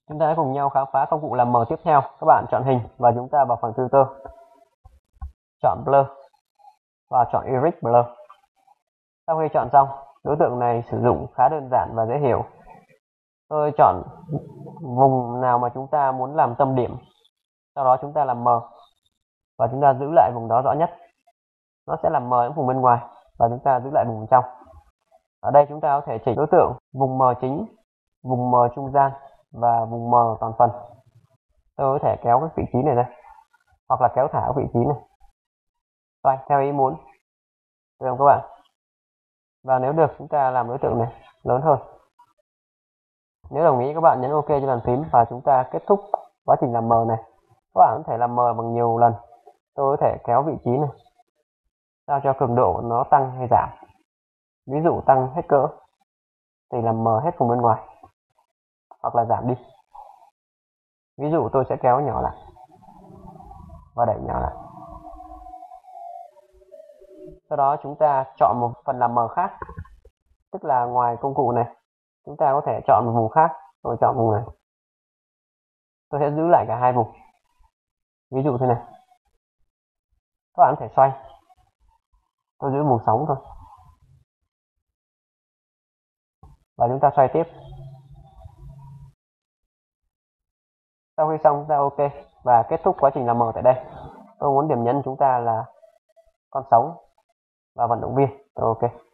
Chúng ta hãy cùng nhau khám phá công cụ làm mờ tiếp theo. Các bạn chọn hình và chúng ta vào phần filter, chọn blur và chọn erase blur. Sau khi chọn xong, đối tượng này sử dụng khá đơn giản và dễ hiểu. Tôi chọn vùng nào mà chúng ta muốn làm tâm điểm, sau đó chúng ta làm mờ và chúng ta giữ lại vùng đó rõ nhất. Nó sẽ làm mờ những vùng bên ngoài và chúng ta giữ lại vùng bên trong. Ở đây chúng ta có thể chỉnh đối tượng vùng mờ chính, vùng mờ trung gian và vùng mờ toàn phần. Tôi có thể kéo cái vị trí này ra hoặc là kéo thả cái vị trí này, xoay theo ý muốn, được không các bạn? Và nếu được, chúng ta làm đối tượng này lớn hơn. Nếu đồng ý, các bạn nhấn OK trên bàn phím và chúng ta kết thúc quá trình làm mờ này. Các bạn có thể làm mờ bằng nhiều lần. Tôi có thể kéo vị trí này sao cho cường độ nó tăng hay giảm. Ví dụ tăng hết cỡ thì làm mờ hết vùng bên ngoài, hoặc là giảm đi. Ví dụ tôi sẽ kéo nhỏ lại và đẩy nhỏ lại. Sau đó chúng ta chọn một phần làm mờ khác, tức là ngoài công cụ này chúng ta có thể chọn một vùng khác. Tôi chọn vùng này, tôi sẽ giữ lại cả hai vùng. Ví dụ thế này, các bạn có thể xoay, tôi giữ vùng sóng thôi và chúng ta xoay tiếp. Sau khi xong, chúng ta OK và kết thúc quá trình làm mờ tại đây. Tôi muốn điểm nhấn chúng ta là con sóng và vận động viên. OK.